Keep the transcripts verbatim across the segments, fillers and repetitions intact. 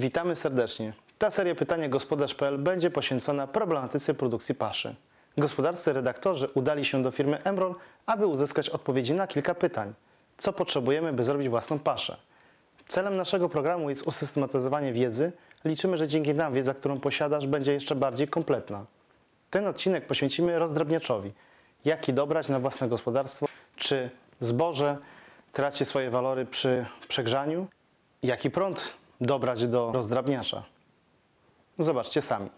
Witamy serdecznie. Ta seria Pytanie Gospodarz kropka p l będzie poświęcona problematyce produkcji paszy. Gospodarscy redaktorzy udali się do firmy Emroll, aby uzyskać odpowiedzi na kilka pytań. Co potrzebujemy, by zrobić własną paszę? Celem naszego programu jest usystematyzowanie wiedzy. Liczymy, że dzięki nam wiedza, którą posiadasz, będzie jeszcze bardziej kompletna. Ten odcinek poświęcimy rozdrabniaczowi. Jaki dobrać na własne gospodarstwo? Czy zboże traci swoje walory przy przegrzaniu? Jaki prąd dobrać do rozdrabniacza? Zobaczcie sami.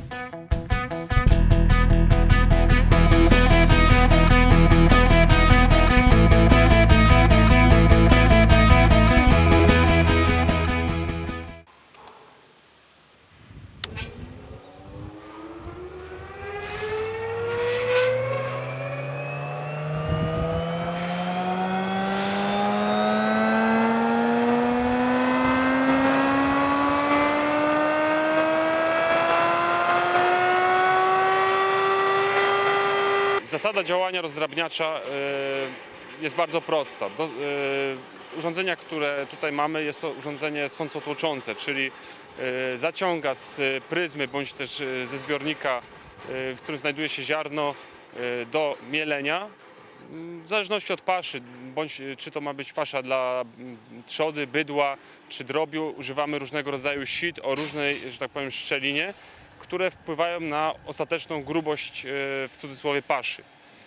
Zasada działania rozdrabniacza jest bardzo prosta. Do, urządzenia, które tutaj mamy, jest to urządzenie sącotłoczące, czyli zaciąga z pryzmy bądź też ze zbiornika, w którym znajduje się ziarno, do mielenia. W zależności od paszy, bądź czy to ma być pasza dla trzody, bydła czy drobiu, używamy różnego rodzaju sit o różnej, że tak powiem, szczelinie, które wpływają na ostateczną grubość, w cudzysłowie, paszy.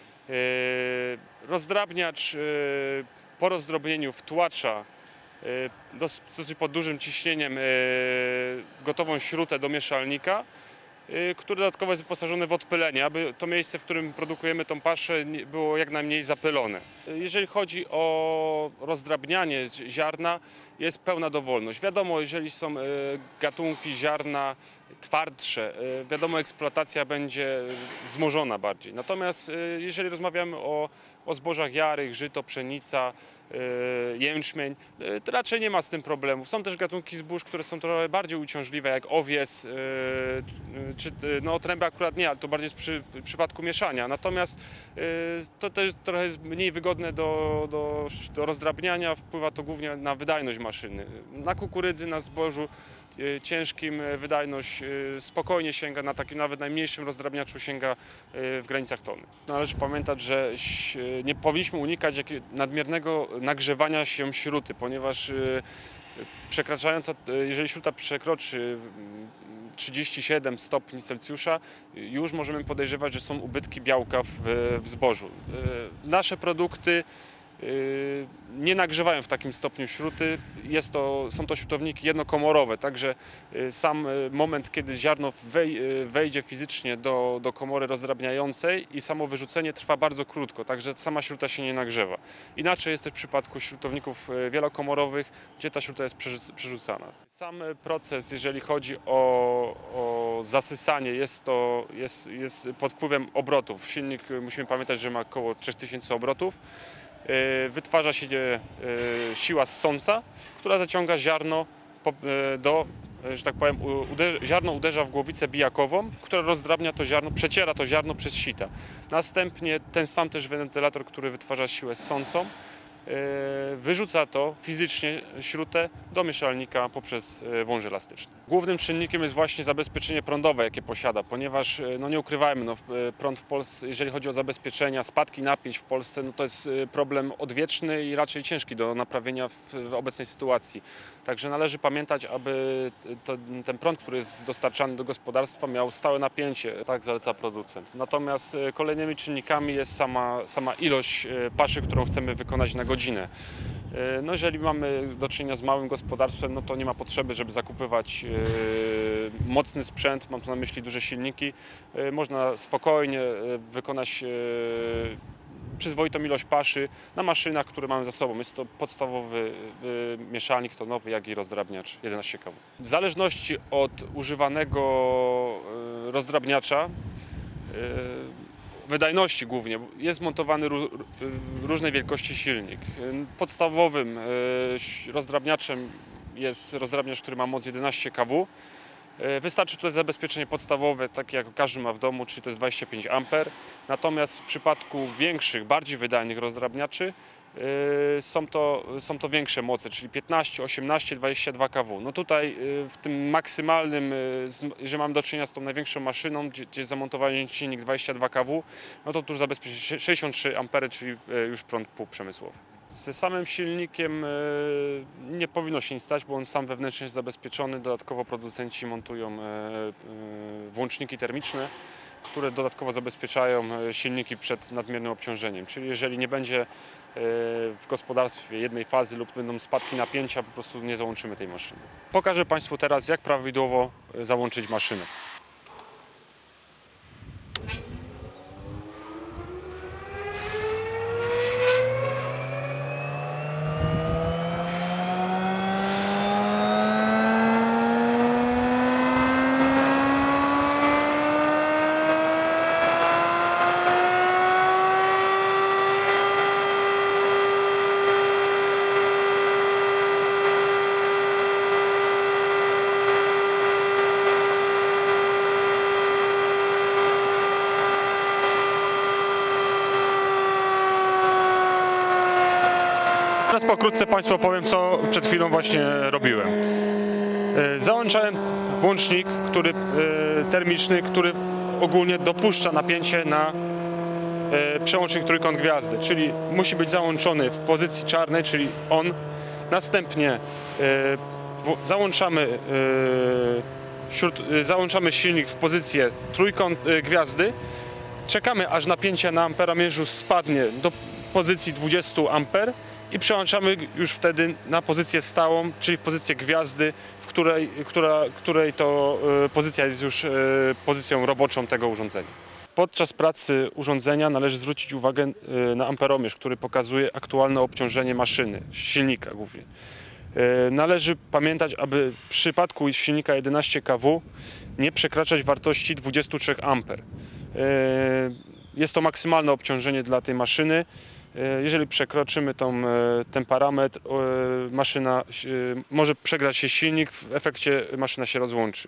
Rozdrabniacz po rozdrobnieniu wtłacza dosyć pod dużym ciśnieniem gotową śrutę do mieszalnika, który dodatkowo jest wyposażony w odpylenie, aby to miejsce, w którym produkujemy tą paszę, było jak najmniej zapylone. Jeżeli chodzi o rozdrabnianie ziarna, jest pełna dowolność. Wiadomo, jeżeli są gatunki ziarna twardsze, wiadomo, eksploatacja będzie wzmożona bardziej. Natomiast jeżeli rozmawiamy o, o zbożach jarych, żyto, pszenica, jęczmień, to raczej nie ma z tym problemów. Są też gatunki zbóż, które są trochę bardziej uciążliwe, jak owies, czy no tręby akurat nie, ale to bardziej jest przy w przypadku mieszania. Natomiast to też trochę jest mniej wygodne do, do, do rozdrabniania, wpływa to głównie na wydajność maszyny. Na kukurydzy, na zbożu ciężkim wydajność spokojnie sięga, na takim nawet najmniejszym rozdrabniaczu sięga w granicach tony. Należy pamiętać, że nie powinniśmy unikać nadmiernego nagrzewania się śruty, ponieważ przekraczająca, jeżeli śruta przekroczy trzydzieści siedem stopni Celsjusza, już możemy podejrzewać, że są ubytki białka w, w zbożu. Nasze produkty nie nagrzewają w takim stopniu śruty. Jest to, są to śrutowniki jednokomorowe, także sam moment, kiedy ziarno wejdzie fizycznie do, do komory rozdrabniającej i samo wyrzucenie trwa bardzo krótko, także sama śruta się nie nagrzewa. Inaczej jest też w przypadku śrutowników wielokomorowych, gdzie ta śruta jest przerzucana. Sam proces, jeżeli chodzi o, o zasysanie, jest, to, jest, jest pod wpływem obrotów. Silnik, musimy pamiętać, że ma około trzy tysiące obrotów. Wytwarza się siła ssąca, która zaciąga ziarno do, że tak powiem, ziarno uderza w głowicę bijakową, która rozdrabnia to ziarno, przeciera to ziarno przez sita. Następnie ten sam też wentylator, który wytwarza siłę ssącą, wyrzuca to fizycznie śrutę do mieszalnika poprzez wąż elastyczny. Głównym czynnikiem jest właśnie zabezpieczenie prądowe, jakie posiada, ponieważ no nie ukrywajmy, no, prąd w Polsce, jeżeli chodzi o zabezpieczenia, spadki napięć w Polsce, no to jest problem odwieczny i raczej ciężki do naprawienia w, w obecnej sytuacji. Także należy pamiętać, aby to, ten prąd, który jest dostarczany do gospodarstwa, miał stałe napięcie, tak zaleca producent. Natomiast kolejnymi czynnikami jest sama, sama ilość paszy, którą chcemy wykonać na godzinę. No jeżeli mamy do czynienia z małym gospodarstwem, no to nie ma potrzeby, żeby zakupywać mocny sprzęt, mam tu na myśli duże silniki. Można spokojnie wykonać przyzwoitą ilość paszy na maszynach, które mamy za sobą. Jest to podstawowy mieszalnik tonowy, jak i rozdrabniacz jedenaście kW. W zależności od używanego rozdrabniacza, wydajności głównie, jest montowany różnej wielkości silnik. Podstawowym rozdrabniaczem jest rozdrabniacz, który ma moc jedenaście kW. Wystarczy tutaj zabezpieczenie podstawowe, takie jak każdy ma w domu, czyli to jest dwadzieścia pięć amperów. Natomiast w przypadku większych, bardziej wydajnych rozdrabniaczy są to, są to większe moce, czyli piętnaście, osiemnaście, dwadzieścia dwa kW. No tutaj w tym maksymalnym, że mam do czynienia z tą największą maszyną, gdzie, gdzie jest zamontowany silnik dwadzieścia dwa kW, no to tuż zabezpieczy sześćdziesiąt trzy ampery, czyli już prąd półprzemysłowy. Z samym silnikiem nie powinno się nic stać, bo on sam wewnętrznie jest zabezpieczony. Dodatkowo producenci montują włączniki termiczne, które dodatkowo zabezpieczają silniki przed nadmiernym obciążeniem. Czyli jeżeli nie będzie w gospodarstwie jednej fazy lub będą spadki napięcia, po prostu nie załączymy tej maszyny. Pokażę Państwu teraz, jak prawidłowo załączyć maszynę. Teraz pokrótce Państwu opowiem, co przed chwilą właśnie robiłem. Załączałem włącznik, który, termiczny, który ogólnie dopuszcza napięcie na przełącznik trójkąt gwiazdy, czyli musi być załączony w pozycji czarnej, czyli on. Następnie załączamy, załączamy silnik w pozycję trójkąt gwiazdy, czekamy, aż napięcie na amperamierzu spadnie do pozycji dwadzieścia amperów i przełączamy już wtedy na pozycję stałą, czyli w pozycję gwiazdy, w której, która, której to y, pozycja jest już y, pozycją roboczą tego urządzenia. Podczas pracy urządzenia należy zwrócić uwagę y, na amperomierz, który pokazuje aktualne obciążenie maszyny, silnika głównie. Y, należy pamiętać, aby w przypadku silnika jedenaście kW nie przekraczać wartości dwadzieścia trzy amperów. Y, jest to maksymalne obciążenie dla tej maszyny. Jeżeli przekroczymy tą, ten parametr, maszyna, może przegrać się silnik, w efekcie maszyna się rozłączy.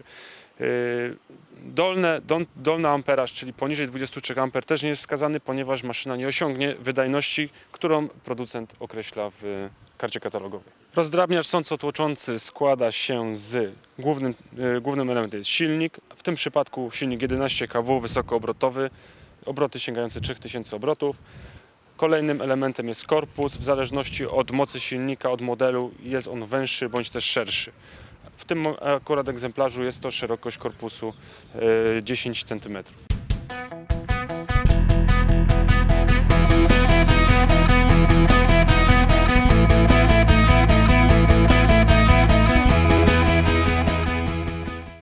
Dolne, dolny amperaż, czyli poniżej dwadzieścia trzy amperów też nie jest wskazany, ponieważ maszyna nie osiągnie wydajności, którą producent określa w karcie katalogowej. Rozdrabniacz sącotłoczący składa się z głównym, głównym elementem jest silnik, w tym przypadku silnik jedenaście kW wysokoobrotowy, obroty sięgające trzy tysiące obrotów. Kolejnym elementem jest korpus. W zależności od mocy silnika, od modelu jest on węższy bądź też szerszy. W tym akurat egzemplarzu jest to szerokość korpusu dziesięć centymetrów.